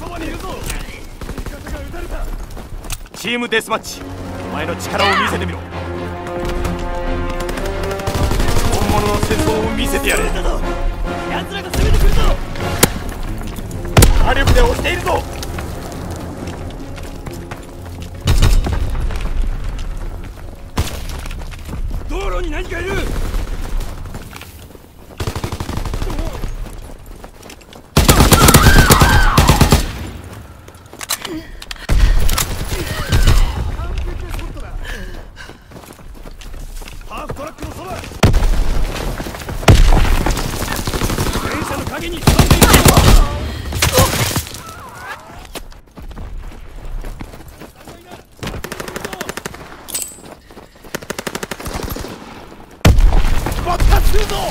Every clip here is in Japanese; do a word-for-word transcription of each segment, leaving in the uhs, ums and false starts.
チームデスマッチ、お前の力を見せてみろ。本物の戦争を見せてやれ。奴らが攻めてくるぞ。火力で押しているぞ。道路に何かいる。ハーフトラックのそば。電車の陰に潜んでいる。爆発するぞ。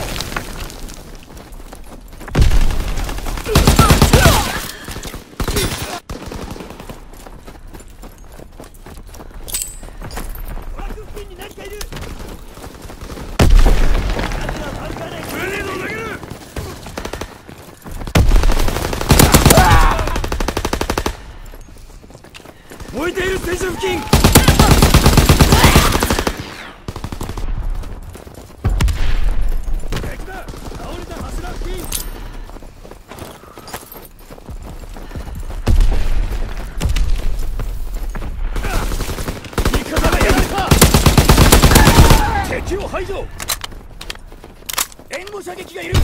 トラック付近に何かいる。グレネードを投げる。燃えている戦車付近。敵だ。倒れた柱付近。味方がやられた。敵を排除。援護射撃がいる。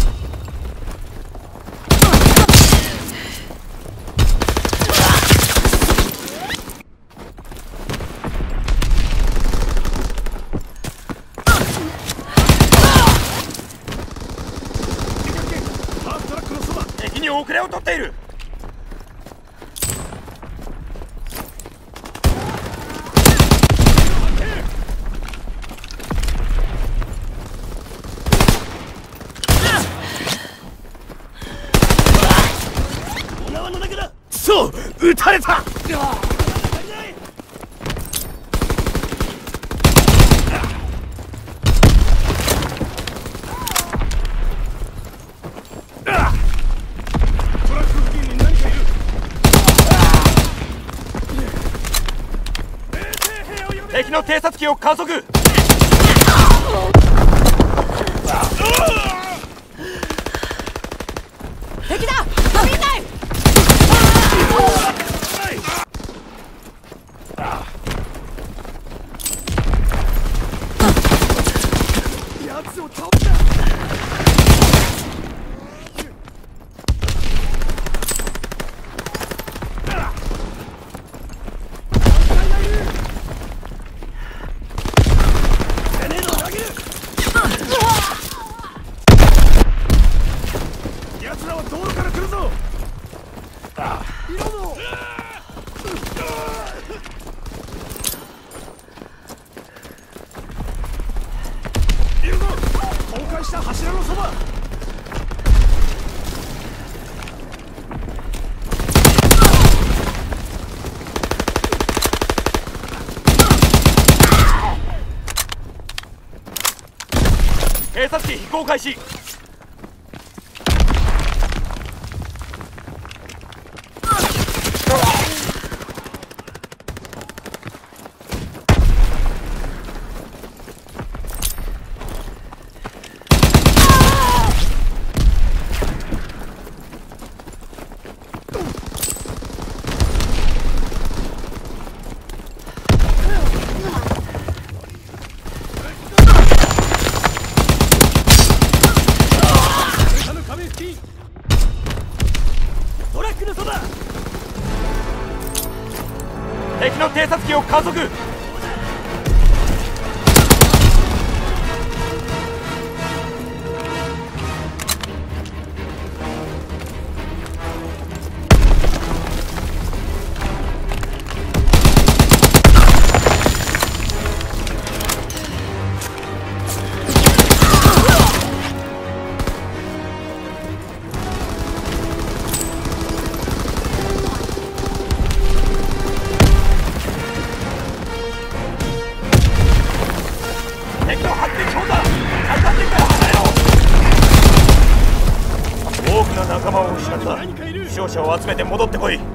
ハーフトラックのそば。敵に遅れを取っている。そう、撃たれた。トラック付近に何かいる。敵の偵察機を観測。 敵だ。飛びたい。 奴を倒した。グレネードを投げる。奴らは道路から来るぞ。いるぞ。いるぞ。崩壊した柱のそば。偵察機飛行開始。トラックのそば。敵の偵察機を加速。 仲間を失った。負傷者を集めて戻ってこい。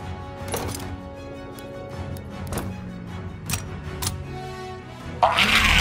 あ